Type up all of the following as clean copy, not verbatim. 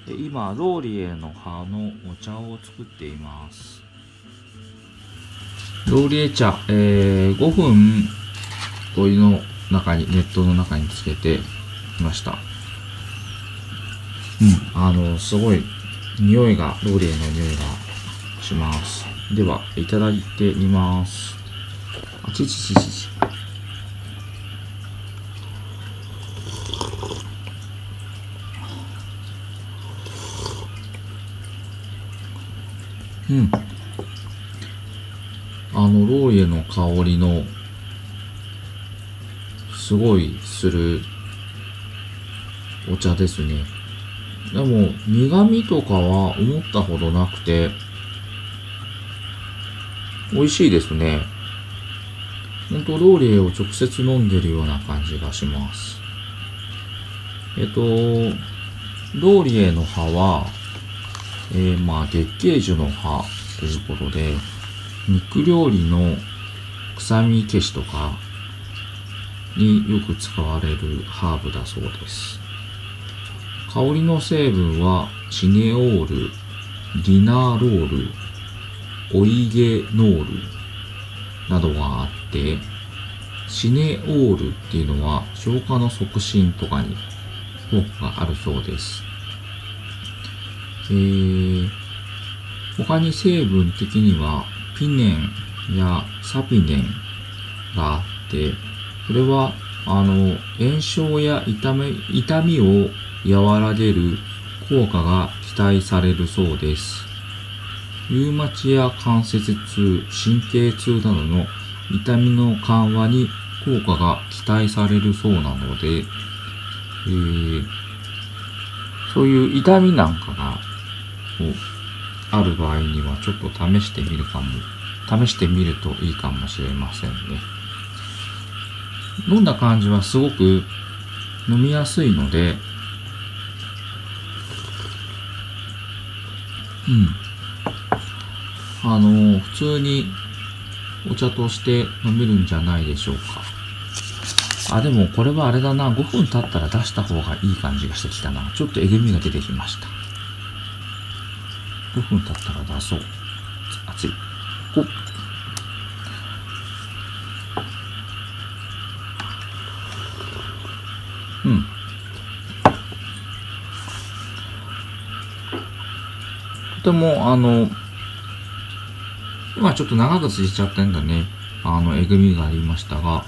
今ローリエの葉のお茶を作っています。ローリエ茶、5分お湯の中に、熱湯の中につけてきました。すごい匂いが、ローリエの匂いがします。では、いただいてみます。あちちちちち。ローリエの香りのすごいするお茶ですね。でも苦味とかは思ったほどなくて美味しいですね。ほんとローリエを直接飲んでるような感じがします。ローリエの葉は、月桂樹の葉ということで、肉料理の臭み消しとかによく使われるハーブだそうです。香りの成分はシネオール、リナロール、オイゲノールなどがあって、シネオールっていうのは消化の促進とかに効果があるそうです。他に成分的にはピネンやサピネンがあって、これは炎症や痛みを和らげる効果が期待されるそうです。リウマチや関節痛、神経痛などの痛みの緩和に効果が期待されるそうなので、そういう痛みなんかがある場合にはちょっと試してみるといいかもしれませんね。飲んだ感じはすごく飲みやすいので、普通にお茶として飲めるんじゃないでしょうか。でもこれはあれだな、5分経ったら出した方がいい感じがしてきたな。ちょっとえぐみが出てきました。5分経ったら出そう。熱い。ほっ。とても今ちょっと長く続いちゃったんだね。えぐみがありましたが、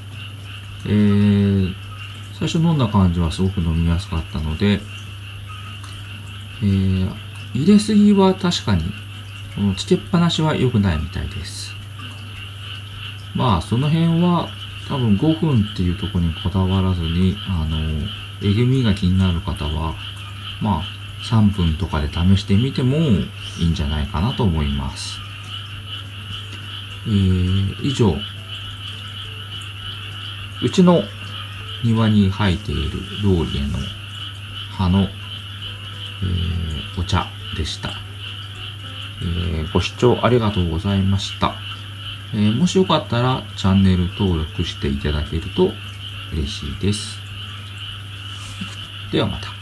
最初飲んだ感じはすごく飲みやすかったので、入れすぎは確かにつけっぱなしは良くないみたいです。その辺は多分5分っていうところにこだわらずに、えぐみが気になる方は3分とかで試してみてもいいんじゃないかなと思います。以上、うちの庭に生えているローリエの葉の、お茶でした。ご視聴ありがとうございました。もしよかったらチャンネル登録していただけると嬉しいです。ではまた。